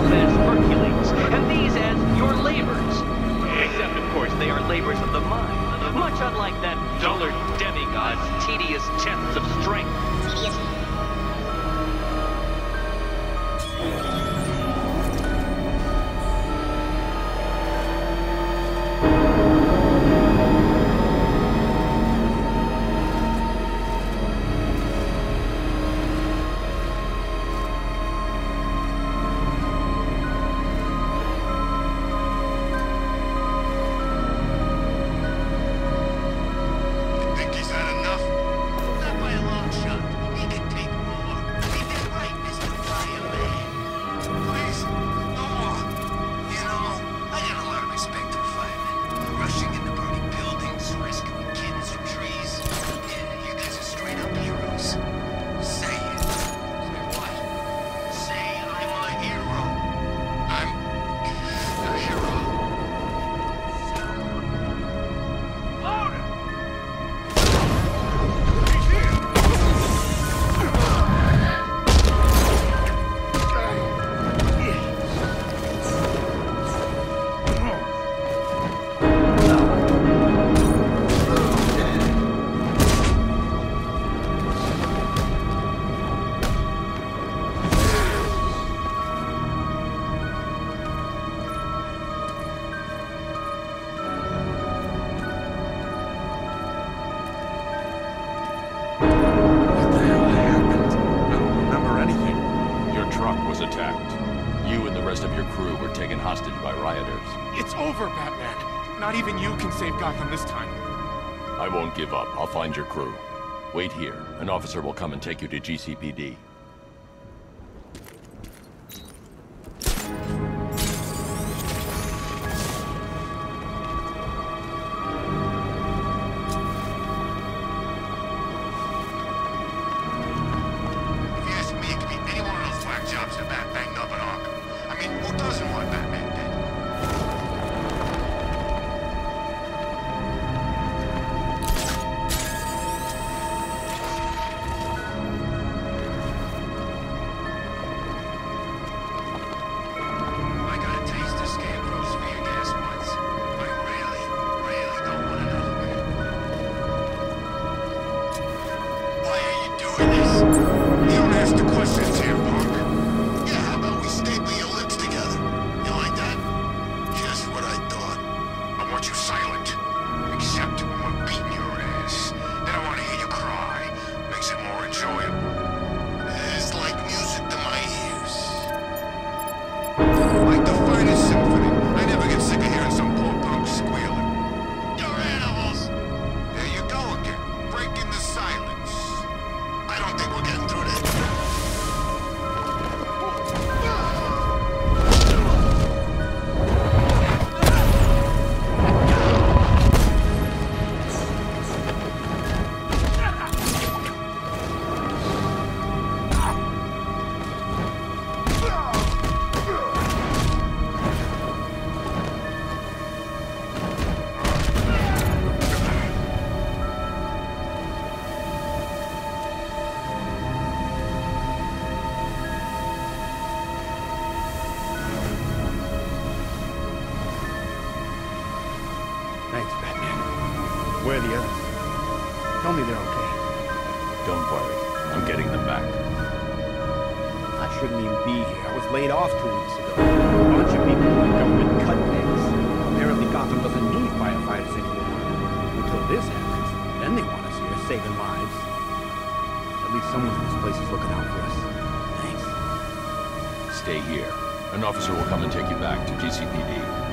yourself as Hercules, and these as your labors. Except, of course, they are labors of the mind, much unlike that dullard demigod's tedious tests of strength. Give up. I'll find your crew. Wait here. An officer will come and take you to GCPD. Where are the others? Tell me they're okay. Don't worry. I'm getting them back. I shouldn't even be here. I was laid off 2 weeks ago. A bunch of people in government cut pigs. Apparently Gotham doesn't need firefighters anymore. Until this happens, then they want us here, saving lives. At least someone in this place is looking out for us. Thanks. Stay here. An officer will come and take you back to GCPD.